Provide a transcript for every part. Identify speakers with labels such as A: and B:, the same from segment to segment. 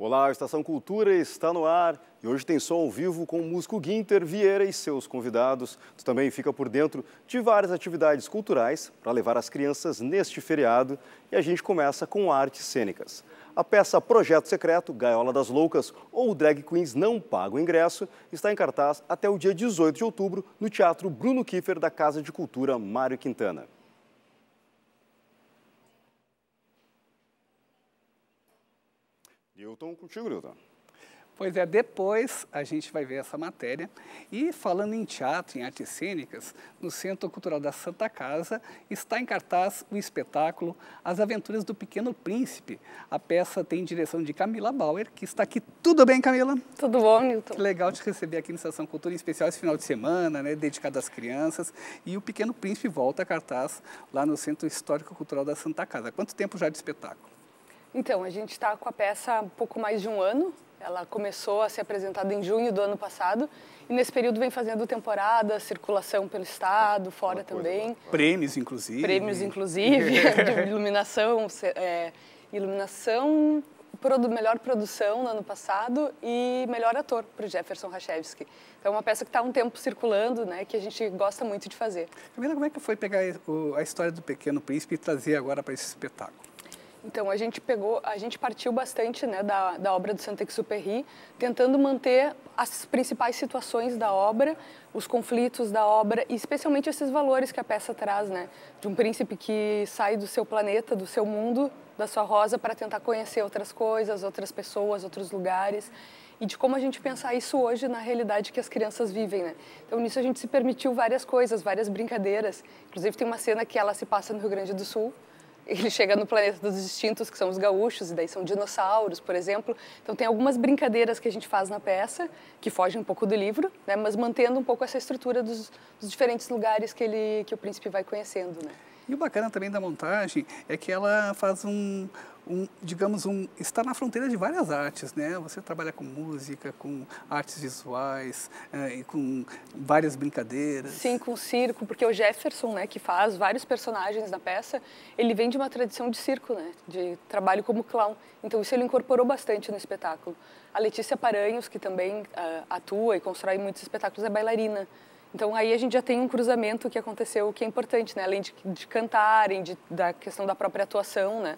A: Olá, a Estação Cultura está no ar e hoje tem som ao vivo com o músico Guinter Vieira e seus convidados. Tu também fica por dentro de várias atividades culturais para levar as crianças neste feriado e a gente começa com artes cênicas. A peça Projeto Secreto, Gaiola das Loucas ou Drag Queens Não Pagam Ingresso está em cartaz até o dia 18 de outubro no Teatro Bruno Kiefer da Casa de Cultura Mário Quintana. Newton, contigo, Newton.
B: Pois é, depois a gente vai ver essa matéria. E falando em teatro, em artes cênicas, no Centro Cultural da Santa Casa está em cartaz o espetáculo As Aventuras do Pequeno Príncipe. A peça tem direção de Camila Bauer, que está aqui. Tudo bem, Camila?
C: Tudo bom, Newton?
B: Que legal te receber aqui na Estação Cultura, em especial esse final de semana, né, dedicado às crianças. E o Pequeno Príncipe volta a cartaz lá no Centro Histórico Cultural da Santa Casa. Quanto tempo já de espetáculo?
C: Então, a gente está com a peça há um pouco mais de um ano. Ela começou a ser apresentada em junho do ano passado e nesse período vem fazendo temporada, circulação pelo estado, fora também.
B: Prêmios, inclusive.
C: Prêmios, inclusive, de iluminação, melhor produção no ano passado e melhor ator para o Jefferson Rachevski. Então é uma peça que está há um tempo circulando, né, que a gente gosta muito de fazer.
B: Camila, como é que foi pegar a história do Pequeno Príncipe e trazer agora para esse espetáculo?
C: Então, a gente partiu bastante, né, da obra do Saint-Exupéry, tentando manter as principais situações da obra, os conflitos da obra e especialmente esses valores que a peça traz, né, de um príncipe que sai do seu planeta, do seu mundo, da sua rosa para tentar conhecer outras coisas, outras pessoas, outros lugares e de como a gente pensar isso hoje na realidade que as crianças vivem, né? Então, nisso a gente se permitiu várias coisas, várias brincadeiras. Inclusive, tem uma cena que ela se passa no Rio Grande do Sul. Ele chega no planeta dos extintos, que são os gaúchos, e daí são dinossauros, por exemplo. Então, tem algumas brincadeiras que a gente faz na peça, que fogem um pouco do livro, né, mas mantendo um pouco essa estrutura dos diferentes lugares que o príncipe vai conhecendo, né?
B: E o bacana também da montagem é que ela faz está na fronteira de várias artes, né? Você trabalha com música, com artes visuais, e com várias brincadeiras.
C: Sim, com circo, porque o Jefferson, né, que faz vários personagens na peça, ele vem de uma tradição de circo, né, de trabalho como clown. Então isso ele incorporou bastante no espetáculo. A Letícia Paranhos, que também atua e constrói muitos espetáculos, é bailarina. Então, aí a gente já tem um cruzamento que aconteceu, que é importante, né? Além de cantarem, da questão da própria atuação, né?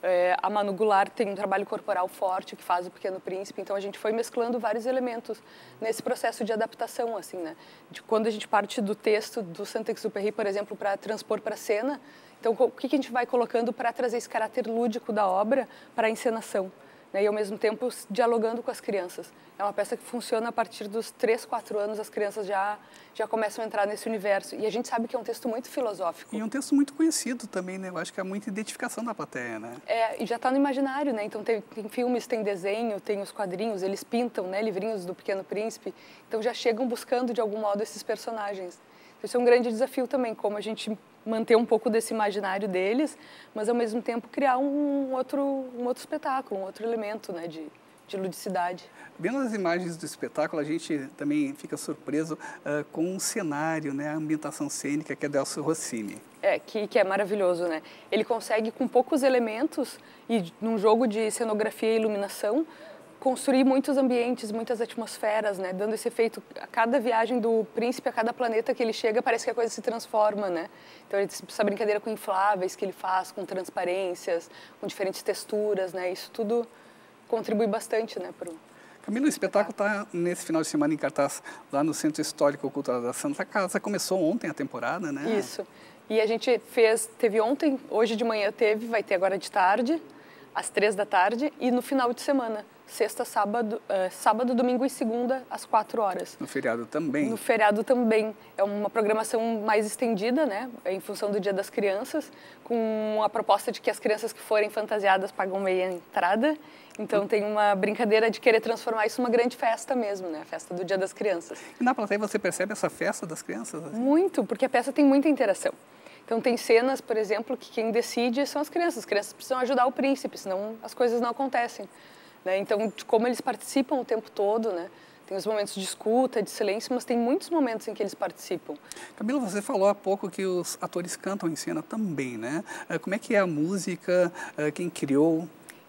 C: A Manu Goulart tem um trabalho corporal forte que faz o Pequeno Príncipe, então a gente foi mesclando vários elementos nesse processo de adaptação, assim, né? De quando a gente parte do texto do Saint-Exupéry, por exemplo, para transpor para a cena, então o que a gente vai colocando para trazer esse caráter lúdico da obra para a encenação, né? E ao mesmo tempo dialogando com as crianças. É uma peça que funciona a partir dos 3, 4 anos, as crianças já começam a entrar nesse universo. E a gente sabe que é um texto muito filosófico.
B: E um texto muito conhecido também, né? Eu acho que é muita identificação da plateia, né?
C: E já está no imaginário, né? Então tem filmes, tem desenho, tem os quadrinhos, eles pintam, né, livrinhos do Pequeno Príncipe. Então já chegam buscando de algum modo esses personagens. Então, isso é um grande desafio também, como a gente manter um pouco desse imaginário deles, mas ao mesmo tempo criar um outro espetáculo, um outro elemento, né, de ludicidade.
B: Vendo as imagens do espetáculo, a gente também fica surpreso com o cenário, né, a ambientação cênica que é Delcio Rossini.
C: Que é maravilhoso, né? Ele consegue, com poucos elementos e num jogo de cenografia e iluminação, construir muitos ambientes, muitas atmosferas, né? Dando esse efeito, a cada viagem do príncipe, a cada planeta que ele chega, parece que a coisa se transforma, né? Então, essa brincadeira com infláveis que ele faz, com transparências, com diferentes texturas, né? Isso tudo contribui bastante, né, para o...
B: Camila, o espetáculo está nesse final de semana em cartaz lá no Centro Histórico Cultural da Santa Casa. Começou ontem a temporada, né?
C: Isso. E a gente teve ontem, hoje de manhã vai ter agora de tarde, às 3 da tarde, e no final de semana, sexta, sábado, domingo e segunda, às 4 horas.
B: No feriado também? No
C: feriado também. É uma programação mais estendida, né, em função do Dia das Crianças, com a proposta de que as crianças que forem fantasiadas pagam meia entrada. Então, tem uma brincadeira de querer transformar isso numa grande festa mesmo, né? A festa do Dia das Crianças.
B: E na plateia você percebe essa festa das crianças? Assim?
C: Muito, porque a peça tem muita interação. Então, tem cenas, por exemplo, que quem decide são as crianças. As crianças precisam ajudar o príncipe, senão as coisas não acontecem, né? Então, de como eles participam o tempo todo, né? Tem os momentos de escuta, de silêncio, mas tem muitos momentos em que eles participam.
B: Camila, você falou há pouco que os atores cantam em cena também, né? Como é que é a música? Quem criou?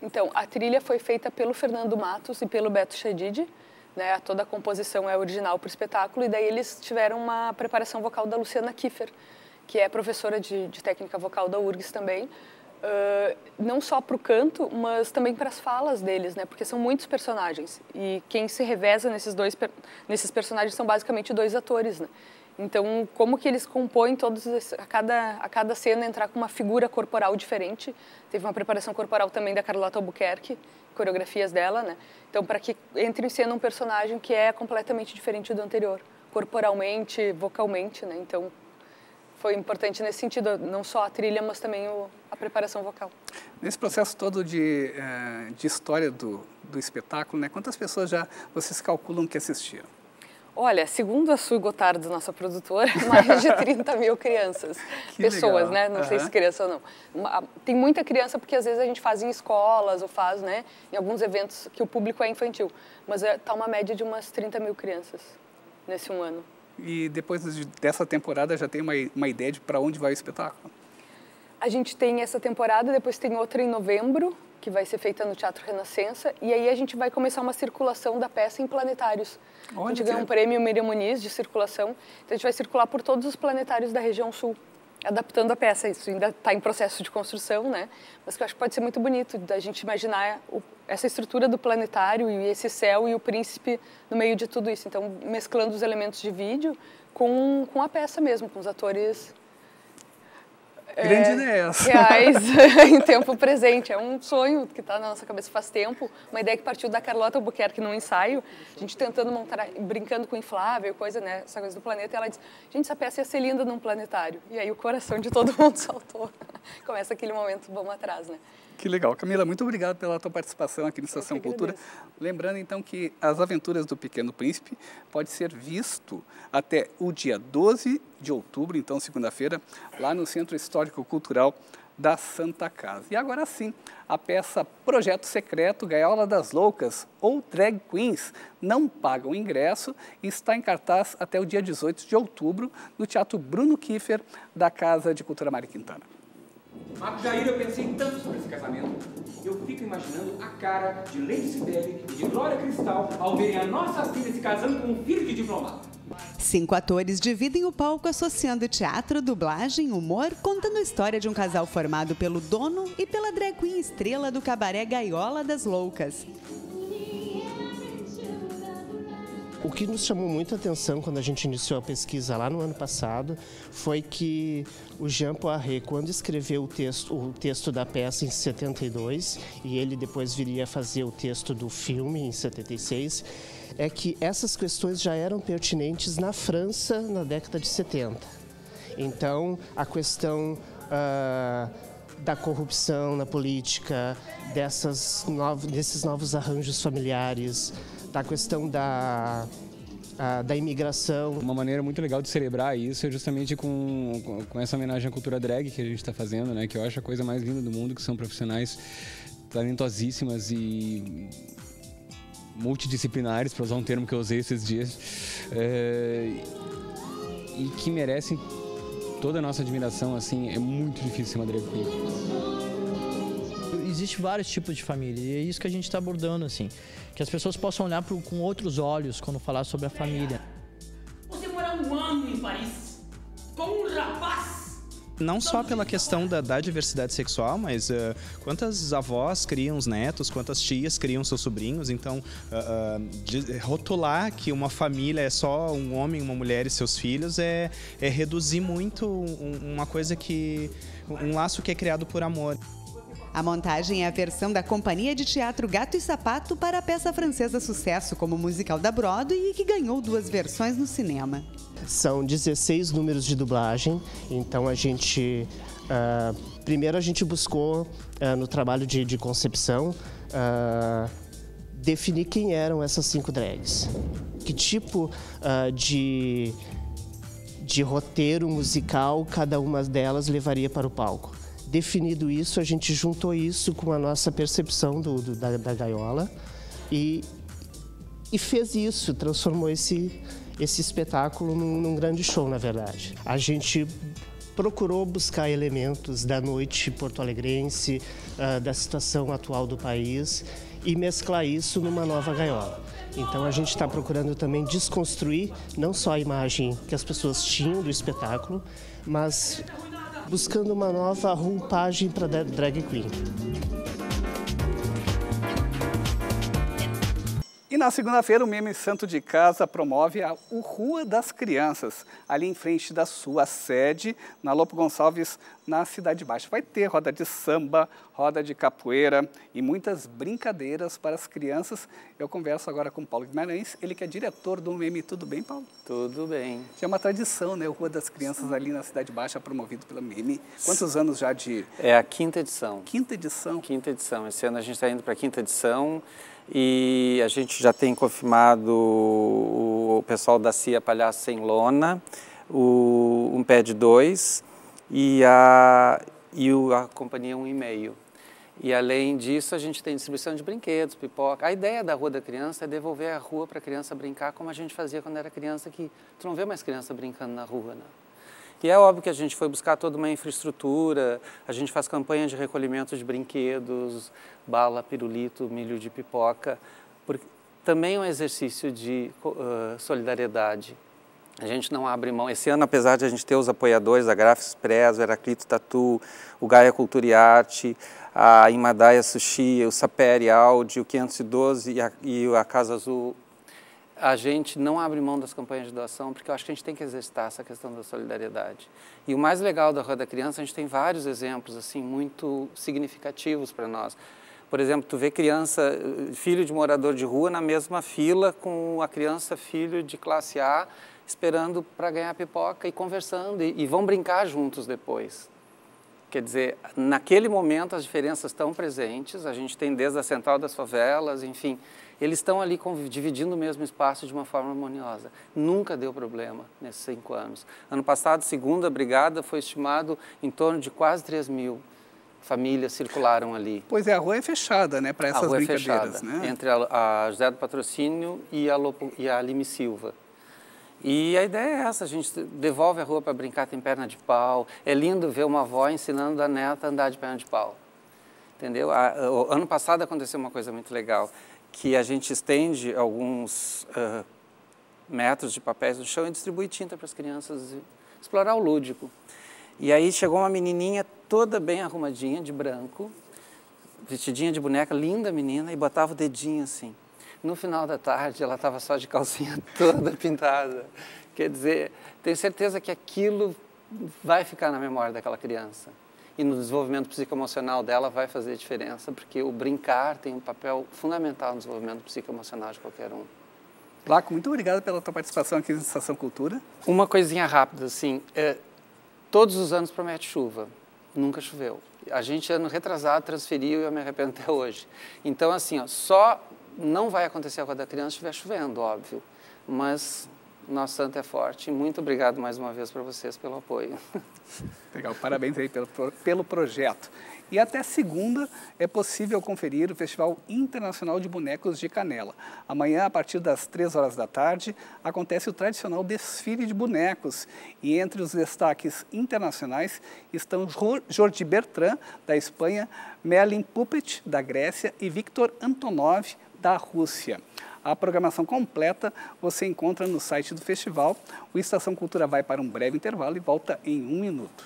C: Então, a trilha foi feita pelo Fernando Matos e pelo Beto Chadid, né? Toda a composição é original para o espetáculo, e daí eles tiveram uma preparação vocal da Luciana Kiefer, que é professora de técnica vocal da URGS também, não só para o canto, mas também para as falas deles, né? Porque são muitos personagens, e quem se reveza nesses personagens são basicamente 2 atores, né? Então, como que eles compõem a cada cena entrar com uma figura corporal diferente. Teve uma preparação corporal também da Carlota Albuquerque, coreografias dela, né? Então, para que entre em cena um personagem que é completamente diferente do anterior, corporalmente, vocalmente, né? Então, foi importante nesse sentido, não só a trilha, mas também a preparação vocal.
B: Nesse processo todo de história do espetáculo, né? Quantas pessoas vocês calculam que assistiram?
C: Olha, segundo a Sui Gotardo, nossa produtora, mais de 30 mil crianças. Pessoas, né? Não sei se criança ou não. Tem muita criança porque às vezes a gente faz em escolas ou faz, né, em alguns eventos que o público é infantil. Mas está uma média de umas 30 mil crianças nesse 1 ano.
B: E depois dessa temporada já tem uma ideia de para onde vai o espetáculo?
C: A gente tem essa temporada, depois tem outra em novembro, que vai ser feita no Teatro Renascença, e aí a gente vai começar uma circulação da peça em planetários. A gente ganhou um prêmio Miriam Muniz de circulação, então a gente vai circular por todos os planetários da região sul, adaptando a peça. Isso ainda está em processo de construção, né? Mas que eu acho que pode ser muito bonito da gente imaginar essa estrutura do planetário e esse céu e o príncipe no meio de tudo isso. Então, mesclando os elementos de vídeo com a peça mesmo, com os atores
B: Grande ideia.
C: Reais em tempo presente. É um sonho que está na nossa cabeça faz tempo, uma ideia que partiu da Carlota Albuquerque num ensaio, a gente tentando montar, brincando com inflável, coisa, né, essa coisa do planeta, e ela disse, gente, essa peça ia ser linda num planetário. E aí o coração de todo mundo saltou. Começa aquele momento, vamos atrás, né?
B: Que legal. Camila, muito obrigado pela tua participação aqui no Estação Cultura. Lembrando, então, que As Aventuras do Pequeno Príncipe pode ser visto até o dia 12 de outubro, então, segunda-feira, lá no Centro Histórico Cultural da Santa Casa. E agora sim, a peça Projeto Secreto, Gaiola das Loucas, ou Drag Queens, não pagam ingresso e está em cartaz até o dia 18 de outubro no Teatro Bruno Kiefer, da Casa de Cultura Mário Quintana.
D: Marco Jair, eu pensei tanto sobre esse casamento. Eu fico imaginando a cara de Lady Sibeli e de Glória Cristal ao verem a nossa filha se casando com um filho de diplomata.
E: 5 atores dividem o palco associando teatro, dublagem, humor, contando a história de um casal formado pelo dono e pela drag queen estrela do cabaré Gaiola das Loucas.
F: O que nos chamou muita atenção quando a gente iniciou a pesquisa lá no ano passado foi que o Jean Poiret, quando escreveu o texto da peça em 72, e ele depois viria a fazer o texto do filme em 76, é que essas questões já eram pertinentes na França na década de 70. Então, a questão da corrupção na política, desses novos arranjos familiares, da questão da imigração.
G: Uma maneira muito legal de celebrar isso é justamente com essa homenagem à cultura drag que a gente está fazendo, né? Que eu acho a coisa mais linda do mundo, que são profissionais talentosíssimas e multidisciplinares, para usar um termo que eu usei esses dias, e que merecem toda a nossa admiração. Assim, é muito difícil ser uma drag queen.
H: Existem vários tipos de família e é isso que a gente está abordando, assim, que as pessoas possam olhar com outros olhos quando falar sobre a família.
I: Você morar 1 ano em Paris com um rapaz?
J: Não só pela questão da diversidade sexual, mas quantas avós criam os netos, quantas tias criam seus sobrinhos. Então, rotular que uma família é só um homem, uma mulher e seus filhos é reduzir muito uma coisa um laço que é criado por amor.
E: A montagem é a versão da Companhia de Teatro Gato e Sapato para a peça francesa sucesso como musical da Broadway e que ganhou 2 versões no cinema.
F: São 16 números de dublagem, então a gente... primeiro a gente buscou, no trabalho de concepção, definir quem eram essas 5 drags. Que tipo de roteiro musical cada uma delas levaria para o palco. Definido isso, a gente juntou isso com a nossa percepção da gaiola e fez isso, transformou esse espetáculo num grande show, na verdade. A gente procurou buscar elementos da noite porto-alegrense, da situação atual do país e mesclar isso numa nova gaiola. Então a gente está procurando também desconstruir não só a imagem que as pessoas tinham do espetáculo, mas buscando uma nova roupagem para drag queen.
B: E na segunda-feira, o Meme Santo de Casa promove o Rua das Crianças, ali em frente da sua sede, na Lopo Gonçalves, na Cidade Baixa. Vai ter roda de samba, roda de capoeira e muitas brincadeiras para as crianças. Eu converso agora com o Paulo Guimarães, ele que é diretor do Meme. Tudo bem, Paulo?
K: Tudo bem.
B: É uma tradição, né? O Rua das Crianças ali na Cidade Baixa, promovido pela Meme. Quantos anos já de...
K: É a 5ª edição.
B: 5ª edição?
K: 5ª edição. Esse ano a gente está indo para a 5ª edição. E a gente já tem confirmado o pessoal da CIA Palhaço Sem Lona, um pé de 2 e a companhia 1,5. E além disso a gente tem distribuição de brinquedos, pipoca. A ideia da Rua da Criança é devolver a rua para a criança brincar como a gente fazia quando era criança, que tu não vê mais criança brincando na rua, né? E é óbvio que a gente foi buscar toda uma infraestrutura, a gente faz campanha de recolhimento de brinquedos, bala, pirulito, milho de pipoca, porque também é um exercício de solidariedade. A gente não abre mão. Esse ano, apesar de a gente ter os apoiadores, a Graphics Express, o Heraclito Tatu, o Gaia Cultura e Arte, a Imadaia Sushi, o Saperi Áudio, o 512 e a Casa Azul, a gente não abre mão das campanhas de doação, porque eu acho que a gente tem que exercitar essa questão da solidariedade. E o mais legal da Rua da Criança, a gente tem vários exemplos assim muito significativos para nós. Por exemplo, tu vê criança, filho de morador de rua, na mesma fila com a criança, filho de classe A, esperando para ganhar pipoca e conversando, e vão brincar juntos depois. Quer dizer, naquele momento as diferenças estão presentes, a gente tem desde a Central das Favelas, enfim, eles estão ali dividindo o mesmo espaço de uma forma harmoniosa. Nunca deu problema nesses 5 anos. Ano passado, segunda brigada, foi estimado em torno de quase 3.000 famílias circularam ali.
B: Pois é, a rua é fechada, né, para essas brincadeiras.
K: A rua é fechada, né? Entre a José do Patrocínio e a Lime Silva. E a ideia é essa, a gente devolve a rua para brincar, tem perna de pau. É lindo ver uma avó ensinando a neta a andar de perna de pau. Entendeu? Ano passado aconteceu uma coisa muito legal, que a gente estende alguns metros de papéis no chão e distribui tinta para as crianças explorar o lúdico. E aí chegou uma menininha toda bem arrumadinha, de branco, vestidinha de boneca, linda menina, e botava o dedinho assim. No final da tarde, ela estava só de calcinha toda pintada. Quer dizer, tenho certeza que aquilo vai ficar na memória daquela criança. E no desenvolvimento psicoemocional dela vai fazer diferença, porque o brincar tem um papel fundamental no desenvolvimento psicoemocional de qualquer um.
B: Laco, muito obrigado pela tua participação aqui na Estação Cultura.
K: Uma coisinha rápida, assim, todos os anos promete chuva, nunca choveu. A gente, ano retrasado, transferiu e eu me arrependo até hoje. Então, assim, ó, só não vai acontecer a Rua da Criança se estiver chovendo, óbvio, mas nosso santo é forte. Muito obrigado mais uma vez para vocês pelo apoio.
B: Legal, parabéns aí pelo projeto. E até segunda é possível conferir o Festival Internacional de Bonecos de Canela. Amanhã, a partir das 3 horas da tarde, acontece o tradicional desfile de bonecos. E entre os destaques internacionais estão Jordi Bertrand, da Espanha, Merlin Puppet, da Grécia, e Viktor Antonov, da Rússia. A programação completa você encontra no site do festival. O Estação Cultura vai para um breve intervalo e volta em 1 minuto.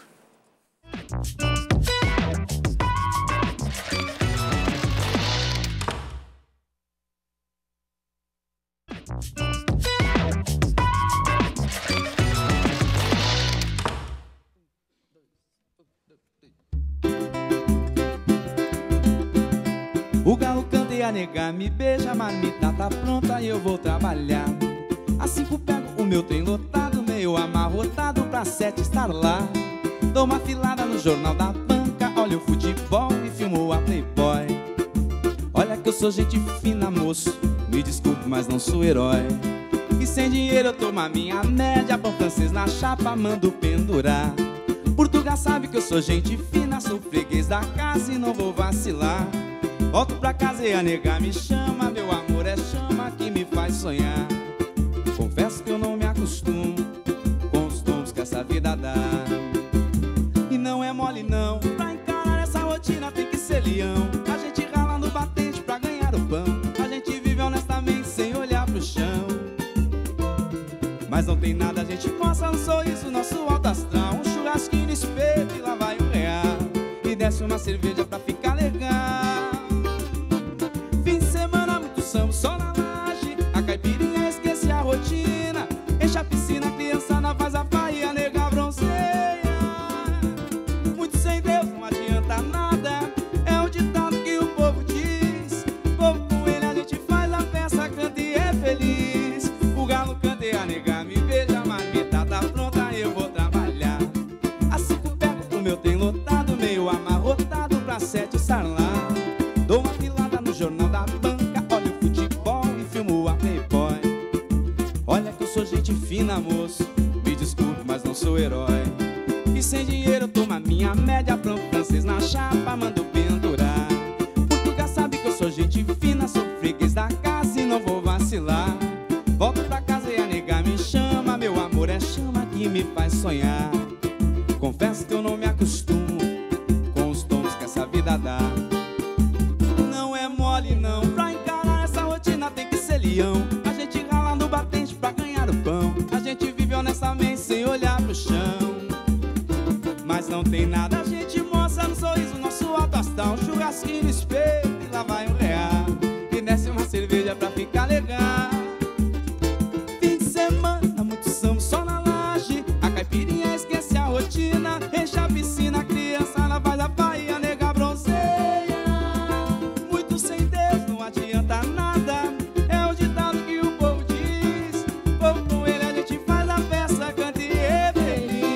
L: O galo canta e a nega me beija, a marmita tá pronta e eu vou trabalhar. Às 5 pego o meu trem lotado, meio amarrotado pra 7 estar lá. Dou uma filada no jornal da banca, olho o futebol e filmo a Playboy. Olha que eu sou gente fina, moço, me desculpe, mas não sou herói. E sem dinheiro eu tomo a minha média, pão francês na chapa, mando pendurar. Portugal sabe que eu sou gente fina, sou freguês da casa e não vou vacilar. Volto pra casa e a nega me chama, meu amor é chama que me faz sonhar. Confesso que eu não me acostumo com os tons que essa vida dá. Mas não tem nada, a gente mostra no sorriso nosso alto astral. Um churrasquinho no espeto e lá vai R$1. E desce uma cerveja pra ficar legal. Fim de semana, muito samba, só na laje. A caipirinha esquece a rotina. Enche a piscina, a criançada faz a farra e a nega bronzeia. Muito sem Deus, não adianta nada. É um ditado que o povo diz. O povo com ele a gente faz a festa, canta e é feliz. O galo canta e a nega me beija, a marmita tá pronta, eu vou trabalhar. Assim que eu pego o meu trem lotado, meio amarrotado pra 7 estar lá. Dou uma pilada no jornal da banca, olho o futebol e filmo a Playboy. Olha que eu sou gente fina, moço, me desculpe, mas não sou herói. E sem dinheiro eu tomo a minha média, pão francês na chapa, mando pendurar. Portugal sabe que eu sou gente fina, sou freguês da casa e não vou vacilar. Volto pra casa e a nega me chama, meu amor é chama que me faz sonhar. Confesso que eu não me acostumo com os tons que essa vida dá. Não é mole não, pra encarar essa rotina tem que ser leão. A gente rala no batente pra ganhar o pão. A gente vive honestamente sem olhar pro chão. Mas não tem nada, a gente mostra no sorriso nosso alto astral. Um churrasquinho no espelho e lá vai R$1. E desce uma cerveja pra ficar legal. Fim de semana, muito samba, só na laje. A caipirinha esquece a rotina. Enche a piscina, a criança ela faz a farra e a nega bronzeia. Muito sem Deus, não adianta nada. É o ditado que o povo diz. O povo com ele a gente faz a festa, canta e é feliz.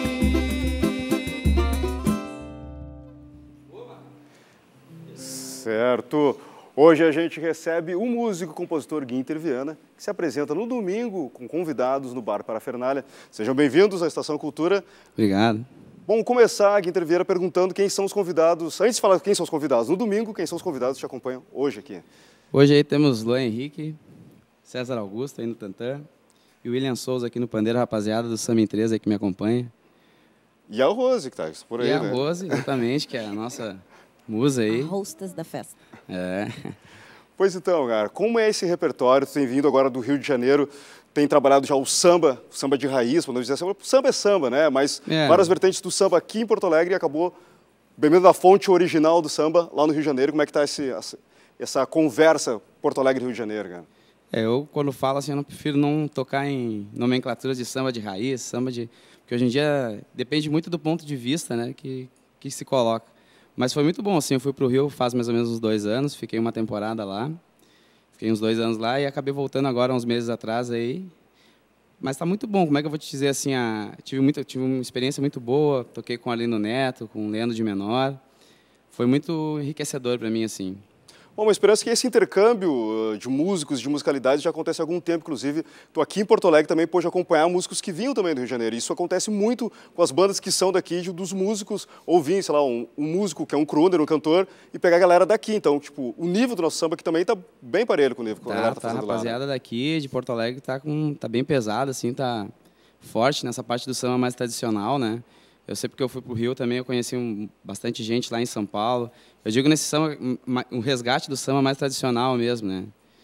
A: Certo. Hoje a gente recebe o músico e compositor Guinter Viana, que se apresenta no domingo com convidados no Bar Parafernália. Sejam bem-vindos à Estação Cultura.
M: Obrigado.
A: Bom, começar, Guinter Viana, perguntando quem são os convidados. Antes de falar quem são os convidados, no domingo, quem são os convidados que te acompanham hoje aqui?
M: Hoje aí temos Luan Henrique, César Augusto aí no tantã e o William Souza aqui no pandeiro, rapaziada do Samba em 3 aí que me acompanha.
A: E a Rose, que tá por aí,
M: né? E a
A: né?
M: Rose, exatamente, que é a nossa musa aí.
N: A hostess da festa.
M: É.
A: Pois então, cara, como é esse repertório? Tu tem vindo agora do Rio de Janeiro, tem trabalhado já o samba de raiz, quando eu dizer samba é samba, né? Mas várias vertentes do samba aqui em Porto Alegre e acabou bebendo da fonte original do samba lá no Rio de Janeiro. Como é que tá essa conversa Porto Alegre-Rio de Janeiro, cara?
M: Eu, quando falo assim, eu não prefiro não tocar em nomenclaturas de samba de raiz, porque hoje em dia depende muito do ponto de vista, né, que se coloca. Mas foi muito bom, assim, eu fui para o Rio faz mais ou menos uns 2 anos, fiquei uma temporada lá, fiquei uns 2 anos lá e acabei voltando agora uns meses atrás aí. Mas está muito bom, como é que eu vou te dizer assim, tive uma experiência muito boa, toquei com Arlindo Neto, com Leandro de Menor, foi muito enriquecedor para mim, assim.
A: Bom, uma esperança que esse intercâmbio de músicos, de musicalidades já acontece há algum tempo, inclusive. Tu aqui em Porto Alegre também pôde acompanhar músicos que vinham também do Rio de Janeiro. Isso acontece muito com as bandas que são daqui, dos músicos, ou vir, sei lá, um músico que é um crooner, um cantor, e pegar a galera daqui. Então, tipo, o nível do nosso samba aqui também tá bem parelho com o nível que a galera tá fazendo lá.
M: A rapaziada daqui, de Porto Alegre, tá bem pesada, assim, tá forte nessa parte do samba mais tradicional, né? Eu sei porque eu fui para o Rio também, eu conheci bastante gente lá em São Paulo. Eu digo nesse samba, um resgate do samba mais tradicional mesmo, né?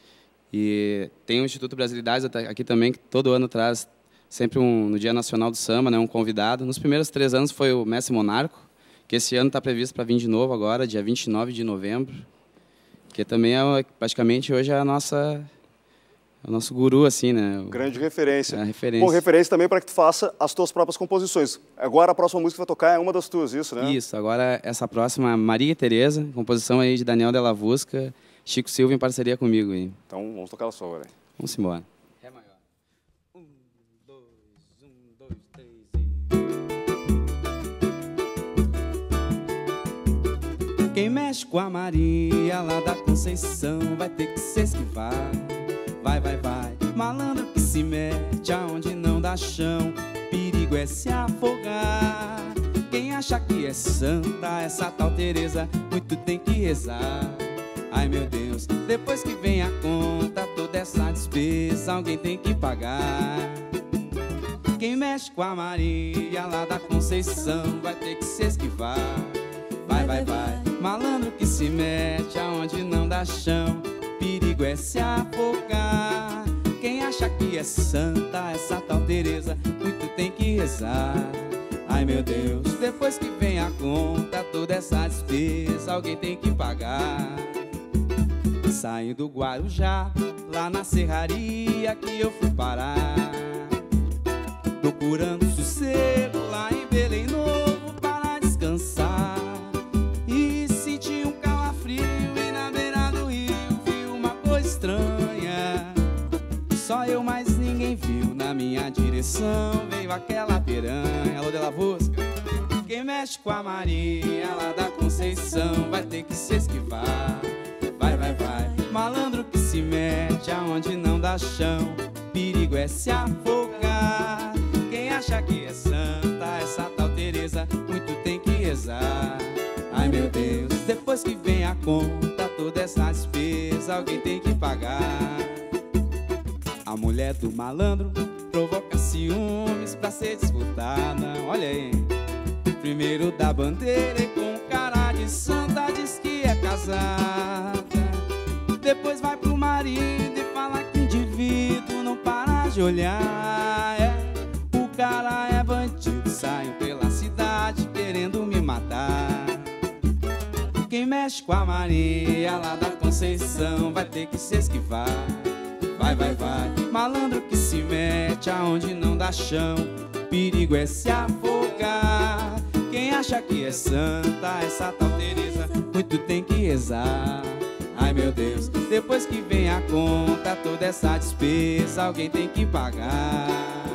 M: E tem o Instituto Brasilidades aqui também, que todo ano traz sempre no Dia Nacional do Samba, né, um convidado. Nos primeiros 3 anos foi o Mestre Monarco, que esse ano está previsto para vir de novo agora, dia 29 de novembro, que também praticamente hoje é o nosso guru, assim, né?
A: Grande referência.
M: É a referência.
A: Bom, referência também para que tu faça as tuas próprias composições. Agora a próxima música que vai tocar é uma das tuas, isso, né?
M: Isso, agora essa próxima, Maria e Tereza, composição aí de Daniel Della Vusca, Chico Silva em parceria comigo aí.
A: Então vamos tocar ela só, velho.
M: Vamos embora.
L: Ré maior. 1, 2, 3 e... Quem mexe com a Maria lá da Conceição vai ter que se esquivar. Vai, vai, vai, malandro que se mete aonde não dá chão, perigo é se afogar. Quem acha que é santa, essa tal Tereza, muito tem que rezar. Ai meu Deus, depois que vem a conta, toda essa despesa alguém tem que pagar. Quem mexe com a Maria lá da Conceição vai ter que se esquivar. Vai, vai, vai, malandro que se mete aonde não dá chão, perigo é se afogar. Quem acha que é santa, essa tal Teresa, muito tem que rezar. Ai meu Deus, depois que vem a conta, toda essa despesa alguém tem que pagar. Saí do Guarujá, lá na serraria que eu fui parar, procurando sossego lá em Belém Novo para descansar. E senti um calafrio e na beira do rio vi uma coisa estranha. Só eu, mas ninguém viu. Na minha direção veio aquela piranha. Alô, de la Busca. Quem mexe com a Maria lá da Conceição vai ter que se esquivar. Vai, vai, vai. Malandro que se mete aonde não dá chão, perigo é se afogar. Quem acha que é santa, essa tal Teresa, muito tem que rezar. Ai meu Deus, depois que vem a conta, toda essa despesa alguém tem que pagar. A mulher do malandro provoca ciúmes pra ser disputada. Olha aí, primeiro dá bandeira e com cara de santa diz que é casada. Depois vai pro marido e fala que indivíduo não para de olhar. O cara é bandido, saiu pela cidade querendo me matar. Quem mexe com a Maria lá da Conceição vai ter que se esquivar. Vai, vai, vai. Malandro que se mete aonde não dá chão, perigo é se afogar. Quem acha que é santa, essa tal Teresa, muito tem que rezar. Ai meu Deus, depois que vem a conta, toda essa despesa alguém tem que pagar.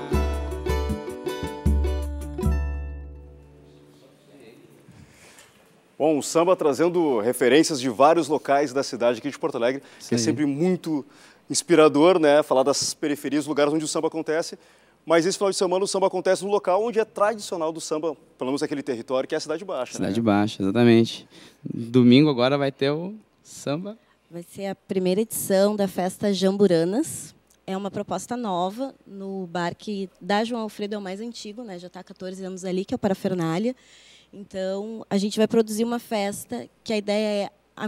A: Bom, o samba trazendo referências de vários locais da cidade aqui de Porto Alegre, que é sempre muito inspirador, né? Falar das periferias, lugares onde o samba acontece. Mas esse final de semana o samba acontece no local onde é tradicional do samba, pelo menos aquele território, que é a Cidade Baixa.
M: Cidade Baixa, exatamente. Domingo agora vai ter o samba.
N: Vai ser a primeira edição da festa Jamburanas. É uma proposta nova no bar que da João Alfredo é o mais antigo, né? Já está há 14 anos ali, que é o Parafernália. Então, a gente vai produzir uma festa que a ideia é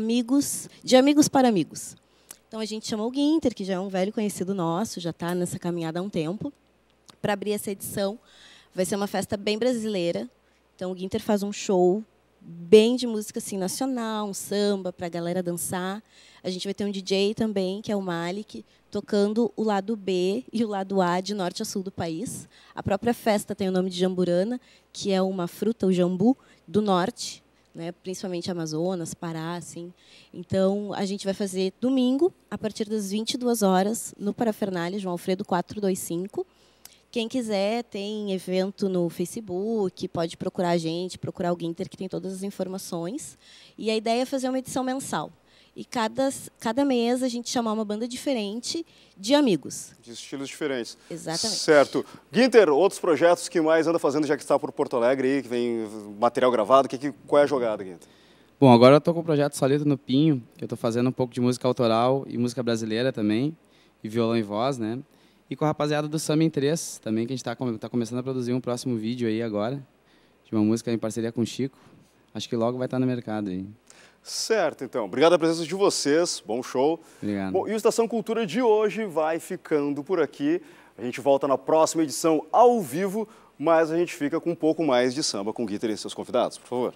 N: de amigos para amigos. Então, a gente chamou o Guinter, que já é um velho conhecido nosso, já está nessa caminhada há um tempo, para abrir essa edição. Vai ser uma festa bem brasileira. Então, o Guinter faz um show bem de música assim, nacional, um samba para a galera dançar. A gente vai ter um DJ também, que é o Malik, tocando o lado B e o lado A de norte a sul do país. A própria festa tem o nome de Jamburana, que é uma fruta, o jambu, do norte, né, principalmente Amazonas, Pará. Assim. Então, a gente vai fazer domingo, a partir das 22 horas, no Parafernália, João Alfredo 425. Quem quiser, tem evento no Facebook, pode procurar a gente, procurar o Guinter, que tem todas as informações. E a ideia é fazer uma edição mensal. E cada mês a gente chamar uma banda diferente de amigos.
A: De estilos diferentes.
N: Exatamente.
A: Certo. Guinter, outros projetos que mais anda fazendo, já que está por Porto Alegre, aí, que vem material gravado, qual é a jogada, Guinter?
M: Bom, agora eu estou com o projeto Solito no Pinho, que eu estou fazendo um pouco de música autoral e música brasileira também, e violão e voz, né? E com a rapaziada do Samba em 3 também, que a gente está começando a produzir um próximo vídeo aí agora, de uma música em parceria com o Chico. Acho que logo vai estar no mercado aí.
A: Certo, então. Obrigado pela presença de vocês. Bom show.
M: Obrigado.
A: Bom, e o Estação Cultura de hoje vai ficando por aqui. A gente volta na próxima edição ao vivo, mas a gente fica com um pouco mais de samba com o Guinter e seus convidados. Por favor.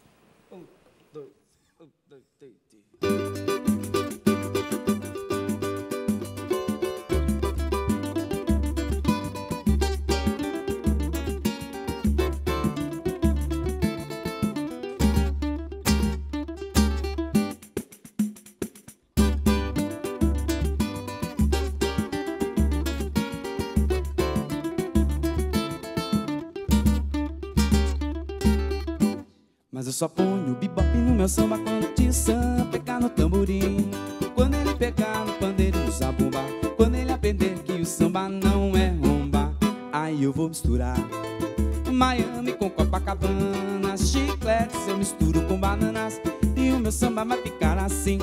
L: Mas eu só ponho o bebop no meu samba quando o Tissan pegar no tamborim. Quando ele pegar no pandeiro e no zabumba, quando ele aprender que o samba não é rumba, aí eu vou misturar Miami com Copacabana, chicletes eu misturo com bananas, e o meu samba vai ficar assim.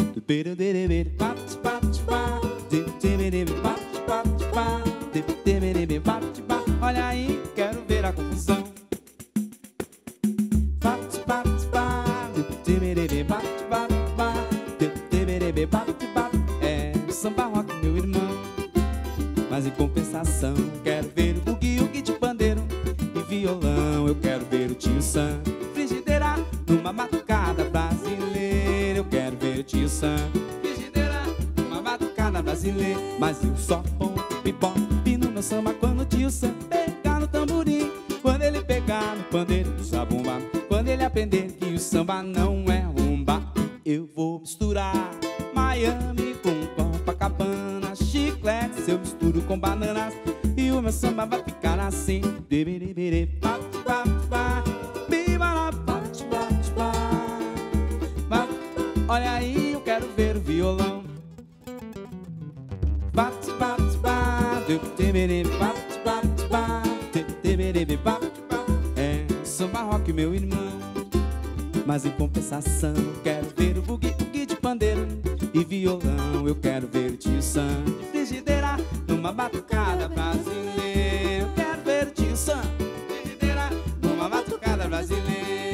L: Olha aí, quero ver a confusão. É samba rock, meu irmão. compensação, quero ver o bugue de pandeiro e violão. Eu quero ver o tio Sam, frigideira, numa batucada brasileira. Eu quero ver o tio Sam, frigideira, numa batucada brasileira. Mas eu só ponto bebop no meu samba quando o tio Sam pegar no tamborim, quando ele pegar no pandeiro do zabumba, quando ele aprender que o samba não é rumba. Eu vou misturar Miami com Copacabana, chiclete eu misturo com bananas, e o meu samba vai ficar assim. Olha aí, eu quero ver o violão. É samba rock, meu irmão. Mas em compensação, quero ver o bugue de pandeiro e violão. Eu quero ver o tio Sam de frigideira numa batucada brasileira. Eu quero ver o tio Sam de frigideira numa batucada brasileira.